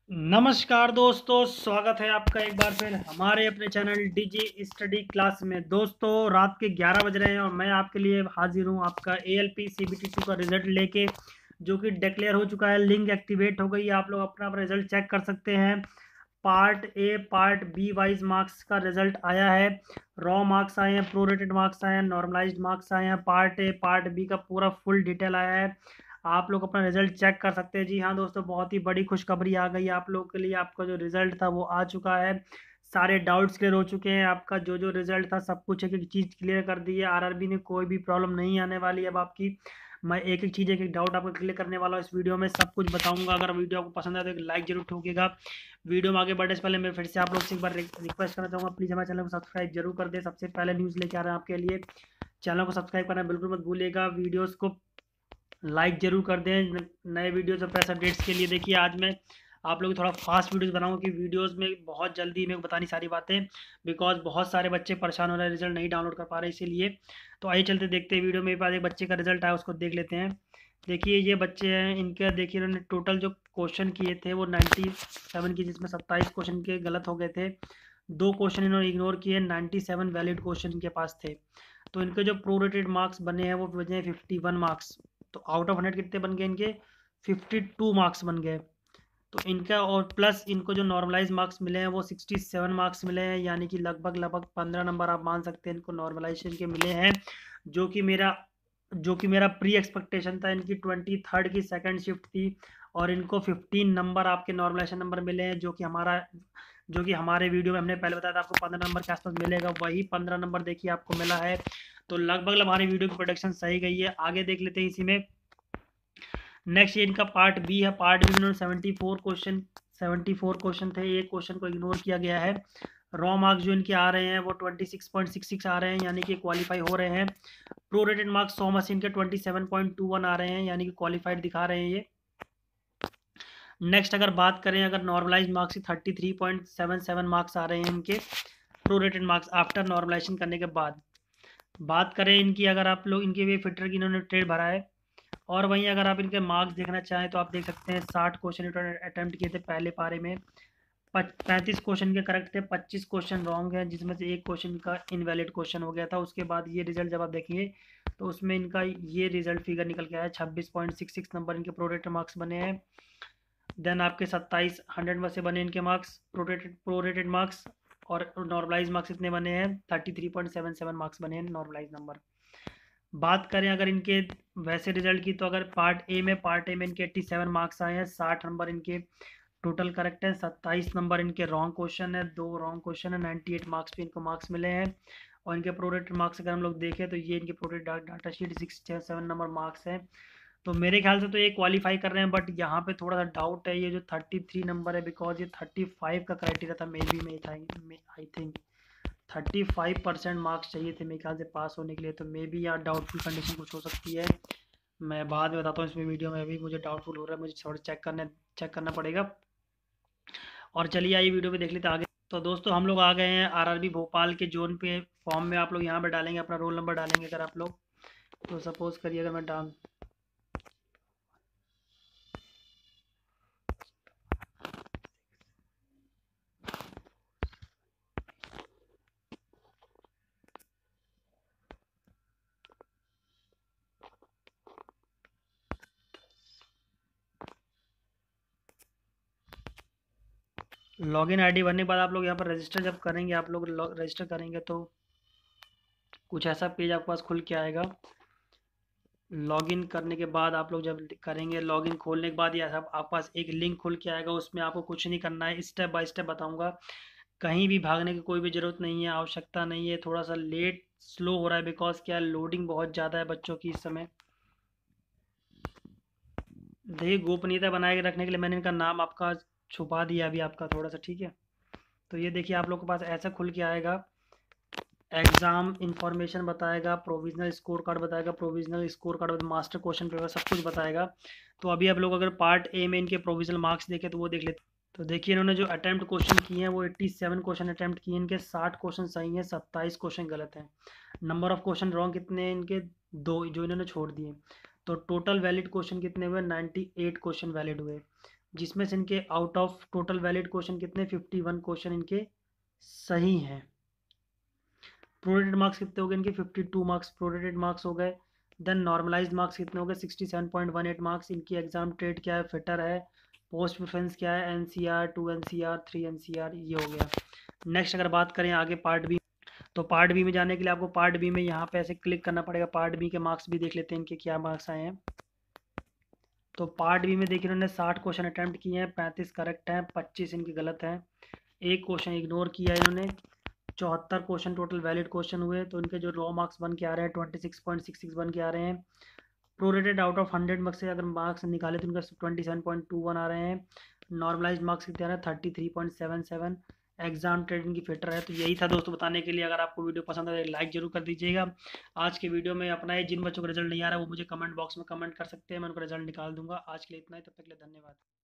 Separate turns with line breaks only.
नमस्कार दोस्तों, स्वागत है आपका एक बार फिर हमारे अपने चैनल डीजी स्टडी क्लास में। दोस्तों, रात के 11 बज रहे हैं और मैं आपके लिए हाजिर हूं आपका एएलपी सीबीटी 2 का रिजल्ट लेके, जो कि डिक्लेयर हो चुका है। लिंक एक्टिवेट हो गई है, आप लोग अपना रिजल्ट चेक कर सकते हैं। Part A part B wise marks का रिजल्ट आया है। रॉ मार्क्स आए हैं, प्रोरेटेड मार्क्स आए हैं, नॉर्मलाइज्ड मार्क्स आए हैं। पार्ट ए पार्ट बी का पूरा फुल डिटेल आया है, आप लोग अपना रिजल्ट चेक कर सकते हैं। जी हाँ दोस्तों, बहुत ही बड़ी खुशखबरी आ गई आप लोगों के लिए। आपका जो रिजल्ट था वो आ चुका है, सारे डाउट्स क्लियर हो चुके हैं। आपका जो जो रिजल्ट था सब कुछ एक एक चीज़ क्लियर कर दी है। आरआरबी ने कोई भी प्रॉब्लम नहीं आने वाली है अब आपकी। मैं एक एक चीज़ एक एक डाउट आपको क्लियर करने वाला हूँ, इस वीडियो में सब कुछ बताऊंगा। अगर वीडियो आपको पसंद आए तो एक लाइक जरूर ठोकिएगा। वीडियो में आगे बढ़ने से पहले मैं फिर से आप लोग से एक बार रिक्वेस्ट करना चाहूँगा, प्लीज़ हमारे चैनल को सब्सक्राइब जरूर कर दें। सबसे पहले न्यूज़ लेके आ रहे हैं आपके लिए, चैनल को सब्सक्राइब करना बिल्कुल मत भूलिएगा। वीडियोस को लाइक जरूर कर दें। नए वीडियोस और प्रेस अपडेट्स के लिए देखिए, आज मैं आप लोग थोड़ा फास्ट वीडियोस बनाऊंगा कि वीडियोस में बहुत जल्दी मेरे को बतानी सारी बातें, बिकॉज बहुत सारे बच्चे परेशान हो रहे हैं, रिजल्ट नहीं डाउनलोड कर पा रहे इसीलिए। तो आइए चलते देखते हैं वीडियो में। मेरे पास एक बच्चे का रिजल्ट आया, उसको देख लेते हैं। देखिए ये बच्चे हैं, इनके देखिए इन्होंने टोटल जो क्वेश्चन किए थे वो 97 की, जिसमें 27 क्वेश्चन के गलत हो गए थे। दो क्वेश्चन इन्होंने इग्नोर किए, 97 वैलिड क्वेश्चन इनके पास थे। तो इनके जो प्रोरेटेड मार्क्स बने हैं वो बने 51 मार्क्स। तो आउट ऑफ 100 कितने बन गए इनके? 52 मार्क्स बन गए। तो इनका और प्लस इनको जो नॉर्मलाइज मार्क्स मिले हैं वो 67 मार्क्स मिले हैं, यानी कि लगभग लगभग 15 नंबर आप मान सकते हैं इनको नॉर्मलाइजेशन के मिले हैं। जो कि मेरा जो कि मेरा प्री एक्सपेक्टेशन था। इनकी 23rd की सेकंड शिफ्ट थी और इनको 15 नंबर आपके नॉर्मलाइजेशन नंबर मिले हैं, जो कि हमारे वीडियो में हमने पहले बताया था आपको 15 नंबर के आसपास मिलेगा, वही 15 नंबर देखिए आपको मिला है। तो लगभग हमारी वीडियो की प्रोडक्शन सही गई है। आगे देख लेते हैं इसी में। नेक्स्ट ये इनका पार्ट बी है। पार्ट बी में उन्होंने 74 क्वेश्चन थे, एक क्वेश्चन को इग्नोर किया गया है। रॉ मार्क्स जो इनके आ रहे हैं वो 26.66 आ रहे हैं, यानी कि क्वालिफाई हो रहे हैं। प्रोरेटेड मार्क्स 100 मशीन के 27.21 आ रहे हैं, यानी कि क्वालिफाइड दिखा रहे हैं ये। नेक्स्ट अगर बात करें, अगर नॉर्मलाइज मार्क्स 33.77 मार्क्स आ रहे हैं इनके प्रोरेटेड मार्क्स आफ्टर नॉर्मलाइजेशन करने के बाद। बात करें इनकी, अगर आप लोग इनके भी फिटर की इन्होंने ट्रेड भरा है। और वहीं अगर आप इनके मार्क्स देखना चाहें तो आप देख सकते हैं 60 क्वेश्चन अटेम्प्ट किए थे पहले पारे में। 35 क्वेश्चन के करेक्ट थे, 25 क्वेश्चन रॉन्ग है, जिसमें से एक क्वेश्चन का इनवैलिड क्वेश्चन हो गया था। उसके बाद ये रिजल्ट जब आप देखिए तो उसमें इनका ये रिजल्ट फिगर निकल के आया है, 26.66 नंबर इनके प्रोरेटेड मार्क्स बने हैं। देन आपके 27 100 में से बने इनके मार्क्स, प्रोरेटेड मार्क्स। और नॉर्मलाइज मार्क्स इतने बने हैं, 33.77 मार्क्स बने हैं नॉर्मलाइज नंबर। बात करें अगर इनके वैसे रिजल्ट की, तो अगर पार्ट ए में इनके 87 मार्क्स आए हैं, 60 नंबर इनके टोटल करेक्ट है, 27 नंबर इनके रॉन्ग क्वेश्चन है, दो रॉन्ग क्वेश्चन है, 98 मार्क्स पे इनको मार्क्स मिले हैं। और इनके प्रोडक्ट मार्क्स अगर हम लोग देखें तो ये इनके product data sheet 67 number marks है। तो मेरे ख्याल से तो ये क्वालिफाई कर रहे हैं, बट यहाँ पे थोड़ा सा डाउट है, ये जो 33 नंबर है, बिकॉज ये 35 का क्राइटेरिया था, मे बी में था, आई थिंक 35% मार्क्स चाहिए थे मेरे ख्याल से पास होने के लिए। तो मे बी यार डाउटफुल कंडीशन कुछ हो सकती है, मैं बाद में बताता हूँ इसमें वीडियो में। अभी मुझे डाउटफुल हो रहा है, मुझे थोड़ा चेक करना पड़ेगा। और चलिए आइए वीडियो पे देख लेते हैं आगे। तो दोस्तों हम लोग आ गए हैं आरआरबी भोपाल के जोन पे। फॉर्म में आप लोग यहाँ पे डालेंगे अपना रोल नंबर डालेंगे अगर आप लोग, तो सपोज करिए अगर मैं डाल लॉगिन आईडी भरने के बाद आप लोग यहाँ पर रजिस्टर जब करेंगे, आप लोग रजिस्टर करेंगे तो कुछ ऐसा पेज आपके पास खुल के आएगा। लॉगिन करने के बाद आप लोग जब करेंगे, लॉगिन खोलने के बाद ये सब आपके पास एक लिंक खुल के आएगा, उसमें आपको कुछ नहीं करना है, स्टेप बाय स्टेप बताऊंगा। कहीं भी भागने की कोई भी ज़रूरत नहीं है, आवश्यकता नहीं है। थोड़ा सा लेट स्लो हो रहा है, बिकॉज क्या लोडिंग बहुत ज़्यादा है बच्चों की इस समय। देखिए गोपनीयता बनाए रखने के लिए मैंने इनका नाम आपका छुपा दिया अभी आपका थोड़ा सा, ठीक है। तो ये देखिए आप लोग के पास ऐसा खुल के आएगा, एग्ज़ाम इंफॉर्मेशन बताएगा, प्रोविजनल स्कोर कार्ड बताएगा, provisional score card master question paper सब कुछ बताएगा। तो अभी आप लोग अगर पार्ट ए में इनके प्रोविजनल मार्क्स देखें तो वो देख लेते। तो देखिए इन्होंने जो अटैम्प्ट क्वेश्चन किए हैं वो 87 क्वेश्चन अटैम्प्ट किए हैं, इनके 60 क्वेश्चन सही हैं, 27 क्वेश्चन गलत हैं। नंबर ऑफ क्वेश्चन रॉन्ग कितने हैं इनके? दो, जो इन्होंने छोड़ दिए। तो टोटल वैलिड क्वेश्चन कितने हुए? 98 क्वेश्चन वैलिड हुए। जिसमें से इनके out of total valid question कितने 51 क्वेश्चन इनके सही हैं। प्रोरेटेड मार्क्स कितने हो गए इनके 52 मार्क्स प्रोरेटेड मार्क्स हो गए। देन नॉर्मलाइज्ड मार्क्स कितने हो गए 67.18 मार्क्स। इनकी एग्जाम ट्रेड क्या है, फिटर है। पोस्ट प्रेफरेंस क्या है, एनसीआर, 2 एनसीआर, 3 एनसीआर, ये हो गया। नेक्स्ट अगर बात करें आगे पार्ट बी, तो पार्ट बी में जाने के लिए आपको पार्ट बी में यहाँ पे ऐसे क्लिक करना पड़ेगा। पार्ट बी के मार्क्स भी देख लेते हैं इनके क्या मार्क्स आए हैं। तो पार्ट बी में देखिए इन्होंने 60 क्वेश्चन अटैम्प्ट किए हैं, 35 करेक्ट हैं, 25 इनके गलत हैं, एक क्वेश्चन इग्नोर किया है इन्होंने। 74 क्वेश्चन टोटल वैलिड क्वेश्चन हुए, तो इनके जो रॉ मार्क्स बन के आ रहे हैं 26.66 बन के आ रहे हैं। प्रोरेटेड आउट ऑफ 100 मार्क्स से अगर मार्क्स निकाले तो इनका 27.21 आ रहे हैं। नॉर्मलाइज मार्क्स कितने आ रहे हैं 33.77। एग्जाम ट्रेड इनकी फिटर है। तो यही था दोस्तों बताने के लिए। अगर आपको वीडियो पसंद है तो लाइक जरूर कर दीजिएगा। आज के वीडियो में अपना जिन बच्चों का रिजल्ट नहीं आ रहा है वो मुझे कमेंट बॉक्स में कमेंट कर सकते हैं, मैं उनका रिजल्ट निकाल दूंगा। आज के लिए इतना ही, तब तक के लिए धन्यवाद।